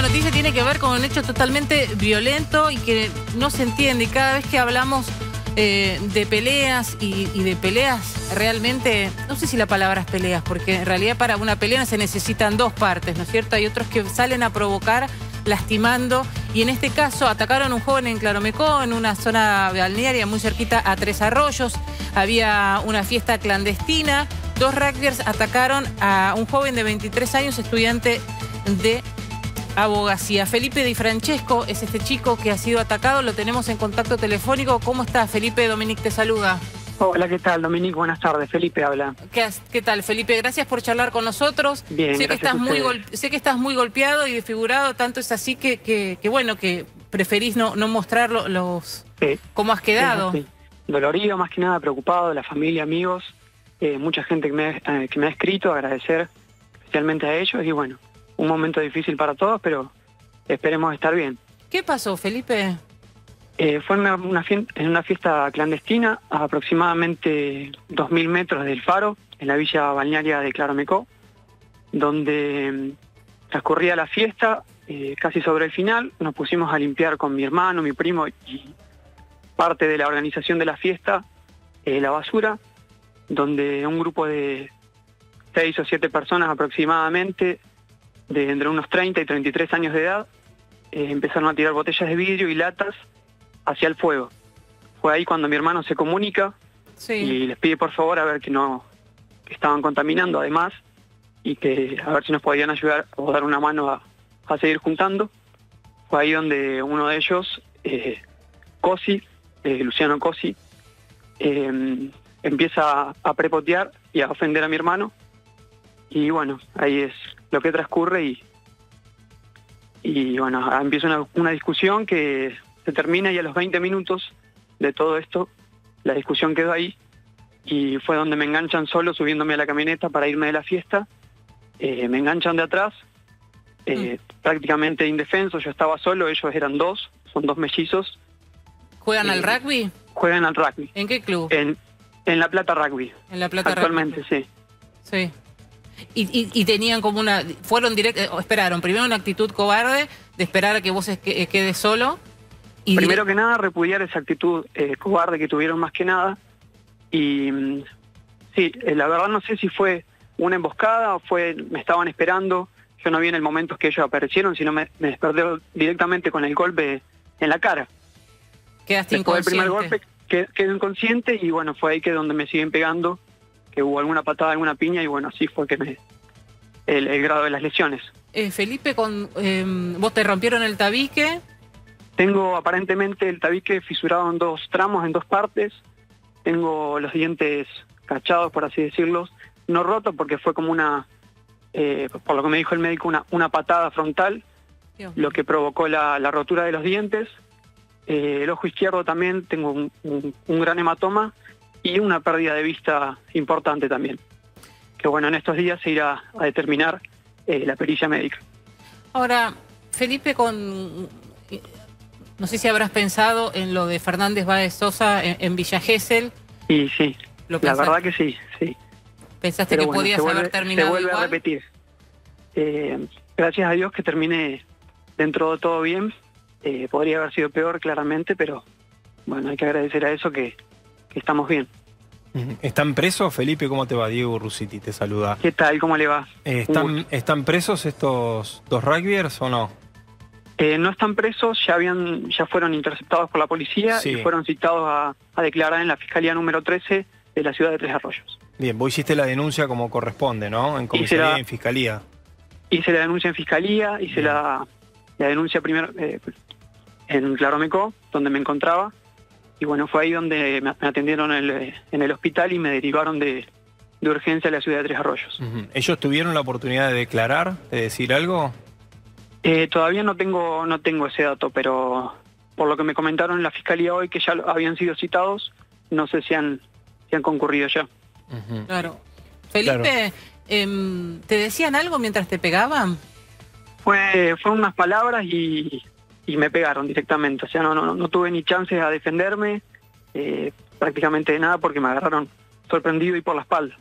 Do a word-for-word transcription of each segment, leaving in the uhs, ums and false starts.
próxima noticia tiene que ver con un hecho totalmente violento y que no se entiende. Y cada vez que hablamos eh, de peleas y, y de peleas realmente, no sé si la palabra es peleas, porque en realidad para una pelea se necesitan dos partes, ¿no es cierto? Hay otros que salen a provocar lastimando, y en este caso atacaron a un joven en Claromecó, en una zona balnearia muy cerquita a Tres Arroyos. Había una fiesta clandestina. Dos rugbyers atacaron a un joven de veintitrés años, estudiante de abogacía. Felipe Di Francesco es este chico que ha sido atacado. Lo tenemos en contacto telefónico. ¿Cómo estás, Felipe? Dominique te saluda. Hola, ¿qué tal, Dominique? Buenas tardes. Felipe habla. ¿Qué, ¿Qué tal, Felipe? Gracias por charlar con nosotros. Bien, sé que estás muy gol, sé que estás muy golpeado y desfigurado. Tanto es así que, que, que bueno, que preferís no, no mostrar los... Sí. ¿Cómo has quedado? Sí, sí. Dolorido, más que nada, preocupado, la familia, amigos, eh, mucha gente que me, eh, que me ha escrito, agradecer especialmente a ellos, y bueno, un momento difícil para todos, pero esperemos estar bien. ¿Qué pasó, Felipe? Eh, fue en una, una fiesta, en una fiesta clandestina a aproximadamente dos mil metros del faro, en la villa balnearia de Claromecó, donde eh, transcurría la fiesta. Eh, casi sobre el final nos pusimos a limpiar con mi hermano, mi primo y parte de la organización de la fiesta, eh, la basura, donde un grupo de seis o siete personas aproximadamente, de entre unos treinta y treinta y tres años de edad, eh, empezaron a tirar botellas de vidrio y latas hacia el fuego. Fue ahí cuando mi hermano se comunica, sí, y les pide por favor a ver que no que estaban contaminando además, y que a ver si nos podían ayudar o dar una mano a, a seguir juntando. Fue ahí donde uno de ellos, eh, Cosi, eh, Luciano Cosi, eh, empieza a prepotear y a ofender a mi hermano, y bueno, ahí es lo que transcurre, y, y bueno, empieza una, una discusión que se termina, y a los veinte minutos de todo esto, la discusión quedó ahí, y fue donde me enganchan solo subiéndome a la camioneta para irme de la fiesta. Eh, me enganchan de atrás, eh, mm. prácticamente indefenso, yo estaba solo, ellos eran dos, son dos mellizos. ¿Juegan eh, al rugby? Juegan al rugby. ¿En qué club? En, en La Plata Rugby. En La Plata Actualmente, Rugby. sí. Sí. Y, y, y tenían como una... Fueron directos, esperaron, primero una actitud cobarde de esperar a que vos que, quedes solo. Y primero que nada, repudiar esa actitud eh, cobarde que tuvieron más que nada. Y mm, sí, eh, la verdad no sé si fue una emboscada o fue, me estaban esperando. Yo no vi en el momento que ellos aparecieron, sino me, me desperté directamente con el golpe en la cara. Quedaste Después inconsciente. del primer golpe quedé, quedé inconsciente, y bueno, fue ahí que donde me siguen pegando, que hubo alguna patada, alguna piña, y bueno, así fue que me el, el grado de las lesiones. Eh, Felipe, con eh, vos te rompieron el tabique. Tengo aparentemente el tabique fisurado en dos tramos, en dos partes. Tengo los dientes cachados, por así decirlo. No roto porque fue como una, eh, por lo que me dijo el médico, una, una patada frontal, Dios, lo que provocó la, la rotura de los dientes. Eh, el ojo izquierdo también tengo un, un, un gran hematoma y una pérdida de vista importante también. Que bueno, en estos días se irá a determinar eh, la pericia médica. Ahora, Felipe, con... no sé si habrás pensado en lo de Fernández Báez Sosa en, en Villa Gesell. Y sí, ¿Lo la verdad que sí, sí. ¿Pensaste Pero que bueno, podías vuelve, haber terminado Se vuelve igual? a repetir. Eh, gracias a Dios que termine dentro de todo bien. Eh, podría haber sido peor, claramente, pero bueno, hay que agradecer a eso que, que estamos bien. ¿Están presos, Felipe? ¿Cómo te va? Diego Rusiti te saluda. ¿Qué tal? ¿Cómo le va? Eh, ¿están, ¿Están presos estos dos rugbyers o no? Eh, no están presos, ya habían ya fueron interceptados por la policía, sí, y fueron citados a, a declarar en la Fiscalía número trece de la ciudad de Tres Arroyos. Bien, vos hiciste la denuncia como corresponde, ¿no? En comisaría la, y en fiscalía. Hice la denuncia en fiscalía, hice la, la denuncia primero eh, en Claromecó, donde me encontraba, y bueno, fue ahí donde me atendieron en el, en el hospital y me derivaron de, de urgencia a la ciudad de Tres Arroyos. Uh-huh. ¿Ellos tuvieron la oportunidad de declarar, de decir algo? Eh, todavía no tengo no tengo ese dato, pero por lo que me comentaron en la fiscalía hoy, que ya habían sido citados, no sé si han, si han concurrido ya. Uh-huh. Claro. Felipe, claro. Eh, ¿te decían algo mientras te pegaban? Fue, fueron unas palabras y, y me pegaron directamente. O sea, no, no, no tuve ni chances a defenderme, eh, prácticamente de nada, porque me agarraron sorprendido y por la espalda.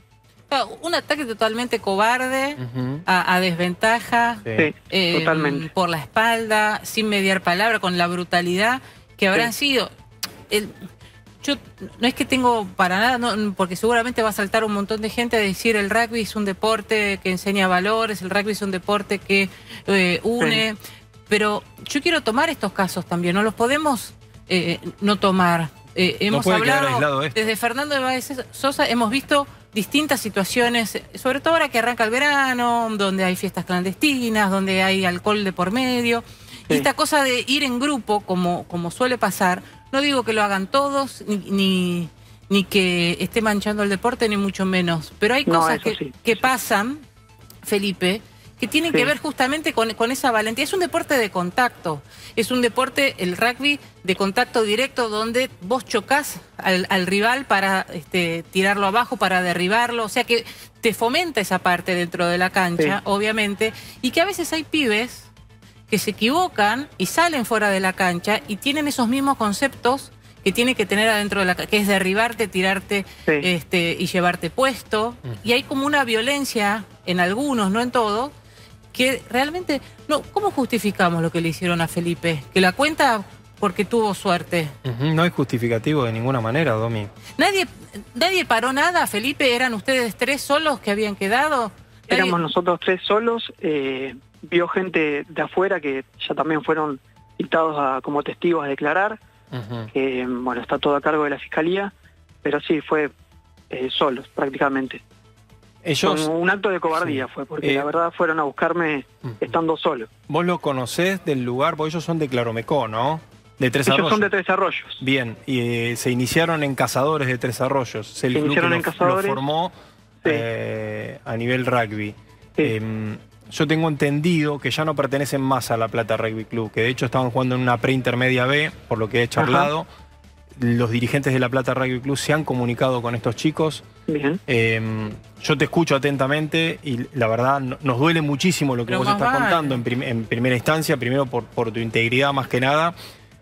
Un ataque totalmente cobarde, Ujú. a, a desventaja, Sí. Sí, eh, totalmente. por la espalda, sin mediar palabra, con la brutalidad que habrán Sí. sido. El, yo no es que tengo para nada, no, porque seguramente va a saltar un montón de gente a decir el rugby es un deporte que enseña valores, el rugby es un deporte que eh, une, sí. Pero yo quiero tomar estos casos también, no los podemos eh, no tomar. Eh, hemos no puede hablado desde Fernando de Báez Sosa, hemos visto distintas situaciones, sobre todo ahora que arranca el verano, donde hay fiestas clandestinas, donde hay alcohol de por medio. Sí. Y esta cosa de ir en grupo, como, como suele pasar, no digo que lo hagan todos, ni, ni, ni que esté manchando el deporte, ni mucho menos. Pero hay cosas no, que, sí. que pasan, Felipe, que tienen sí. que ver justamente con, con esa valentía. Es un deporte de contacto, es un deporte, el rugby, de contacto directo, donde vos chocás al, al rival para este, tirarlo abajo, para derribarlo, o sea que te fomenta esa parte dentro de la cancha, sí. obviamente, y que a veces hay pibes que se equivocan y salen fuera de la cancha y tienen esos mismos conceptos que tiene que tener adentro de la cancha, que es derribarte, tirarte sí. este, y llevarte puesto, uh-huh. y hay como una violencia en algunos, no en todos, que realmente, no, ¿cómo justificamos lo que le hicieron a Felipe? Que la cuenta porque tuvo suerte. Uh-huh. No es justificativo de ninguna manera, Domi. ¿Nadie, nadie paró nada, Felipe? ¿Eran ustedes tres solos que habían quedado? ¿Nadie... Éramos nosotros tres solos, eh, vio gente de afuera que ya también fueron citados a, como testigos a declarar, uh-huh. que bueno, está todo a cargo de la Fiscalía, pero sí, fue eh, solos prácticamente. Ellos, Como un acto de cobardía sí. fue, porque eh, la verdad fueron a buscarme uh-huh. estando solo. ¿Vos lo conocés del lugar? Porque ellos son de Claromecó, ¿no? De Tres ellos Arroyos. son de Tres Arroyos. Bien, y eh, se iniciaron en Cazadores de Tres Arroyos. Se el iniciaron en Cazadores. Lo formó sí. eh, a nivel rugby. Sí. Eh, yo tengo entendido que ya no pertenecen más a La Plata Rugby Club, que de hecho estaban jugando en una preintermedia B, por lo que he charlado. Ajá. Los dirigentes de La Plata Rugby Club se han comunicado con estos chicos. Bien. Eh, yo te escucho atentamente y la verdad nos duele muchísimo lo que Pero vos estás vale. contando en, prim en primera instancia, primero por, por tu integridad más que nada,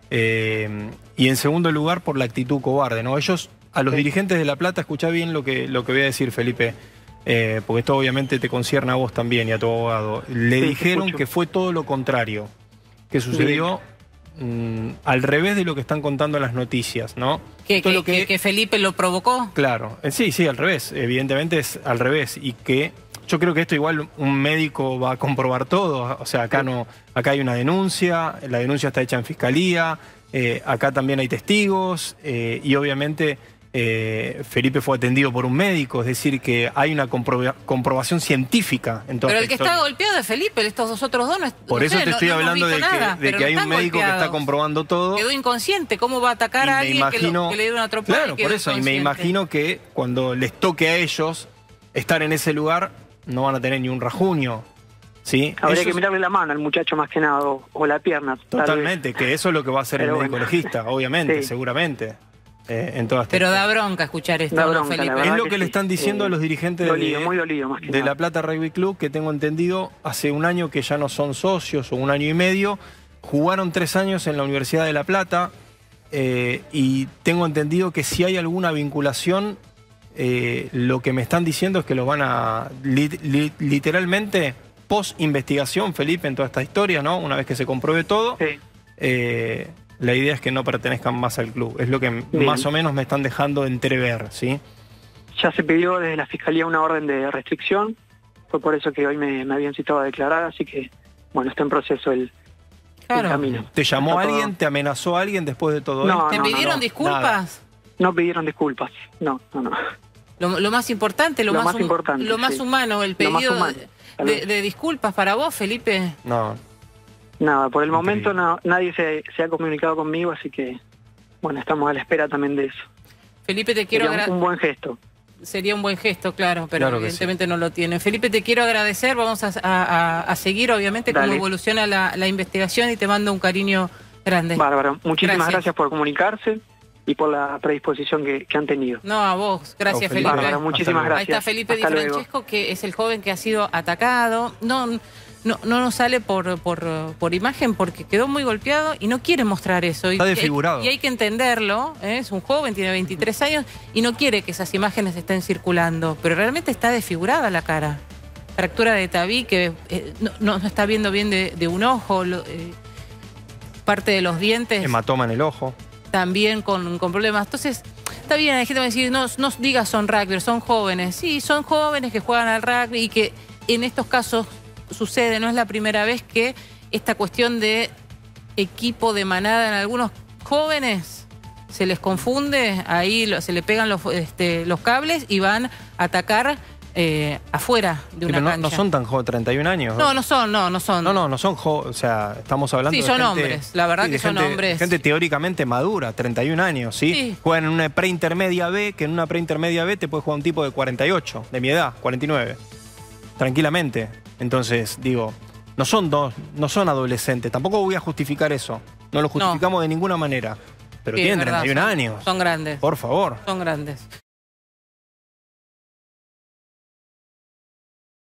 eh, y en segundo lugar por la actitud cobarde, ¿no? Ellos, a los sí. dirigentes de La Plata, escuchá bien lo que, lo que voy a decir, Felipe, eh, porque esto obviamente te concierne a vos también y a tu abogado. Le sí, dijeron que fue todo lo contrario, que sucedió... Mm, al revés de lo que están contando las noticias, ¿no? ¿Que, que, lo que, que Felipe lo provocó? Claro, sí, sí, al revés, evidentemente es al revés, y que yo creo que esto igual un médico va a comprobar todo, o sea, acá no, acá hay una denuncia, la denuncia está hecha en fiscalía, eh, acá también hay testigos, eh, y obviamente eh, Felipe fue atendido por un médico, es decir, que hay una comproba comprobación científica en toda Pero esta el que historia. está golpeado de Felipe, estos dos otros dos no es, Por no eso sé, te estoy no, hablando no de nada, que, de que no hay un médico golpeados. que está comprobando todo. Quedó inconsciente, ¿cómo va a atacar y a alguien imagino, que, lo, que le dio una atropellada? Claro, por eso, y me imagino que cuando les toque a ellos estar en ese lugar, no van a tener ni un rajuño. ¿Sí? Habría ellos... que mirarle la mano al muchacho más que nada, o, o la pierna. Totalmente, que eso es lo que va a hacer Pero el médico bueno. legista, obviamente, sí. seguramente. Eh, en todas Pero da bronca escuchar esto, da bronca, Felipe. Es lo que, que le sí. están diciendo eh, a los dirigentes dolido, de, muy dolido, más que de nada. La Plata Rugby Club, que tengo entendido hace un año que ya no son socios, o un año y medio. Jugaron tres años en la Universidad de La Plata, eh, y tengo entendido que si hay alguna vinculación, eh, lo que me están diciendo es que los van a, li, li, literalmente, post-investigación, Felipe, en toda esta historia, ¿no? Una vez que se compruebe todo, sí. eh, la idea es que no pertenezcan más al club. Es lo que Bien. más o menos me están dejando entrever, ¿sí? Ya se pidió desde la Fiscalía una orden de restricción. Fue por eso que hoy me, me habían citado a declarar, así que, bueno, está en proceso el, claro. el camino. ¿Te llamó está alguien? todo... ¿Te amenazó alguien después de todo no, esto? ¿Te no, pidieron no, no. disculpas? Nada. No pidieron disculpas, no, no, no. Lo, lo más importante, lo, lo más, más, importante, lo más sí. humano, el pedido humano, de, de, de disculpas para vos, Felipe. No. Nada, por el no momento no, nadie se, se ha comunicado conmigo, así que, bueno, estamos a la espera también de eso. Felipe, te quiero agradecer. Un buen gesto. Sería un buen gesto, claro, pero claro evidentemente sí. no lo tiene. Felipe, te quiero agradecer, vamos a, a, a seguir, obviamente, Dale. cómo evoluciona la, la investigación y te mando un cariño grande. Bárbaro, muchísimas gracias, gracias por comunicarse y por la predisposición que, que han tenido. No, a vos, gracias, oh, Felipe. Bárbaro, muchísimas gracias. Ahí está Felipe Di Francesco, que es el joven que ha sido atacado. No, no, no nos sale por, por, por imagen porque quedó muy golpeado y no quiere mostrar eso. Está y, desfigurado. Y hay, y hay que entenderlo, ¿eh? Es un joven, tiene veintitrés años y no quiere que esas imágenes estén circulando, pero realmente está desfigurada la cara. Fractura de tabique, eh, no, no está viendo bien de, de un ojo, lo, eh, parte de los dientes. Hematoma en el ojo. También con, con problemas. Entonces, está bien, hay gente que va a decir, no, no digas son rugby, son jóvenes. Sí, son jóvenes que juegan al rugby y que en estos casos sucede, no es la primera vez que esta cuestión de equipo de manada en algunos jóvenes se les confunde, ahí lo, se le pegan los, este, los cables y van a atacar eh, afuera de una Pero no, cancha. no son tan jóvenes, treinta y un años. No, no son, no, no son. No, no, no son jóvenes, o sea, estamos hablando sí, de son gente, hombres, la verdad sí, que son gente, hombres. gente teóricamente madura, treinta y un años, ¿sí? Sí. Juegan en una preintermedia B, que en una preintermedia B te puede jugar un tipo de cuarenta y ocho, de mi edad, cuarenta y nueve. Tranquilamente. Entonces, digo, no son dos, no son adolescentes, tampoco voy a justificar eso. No lo justificamos no. de ninguna manera. Pero sí, tienen verdad, treinta y un son, años. Son grandes. Por favor. Son grandes.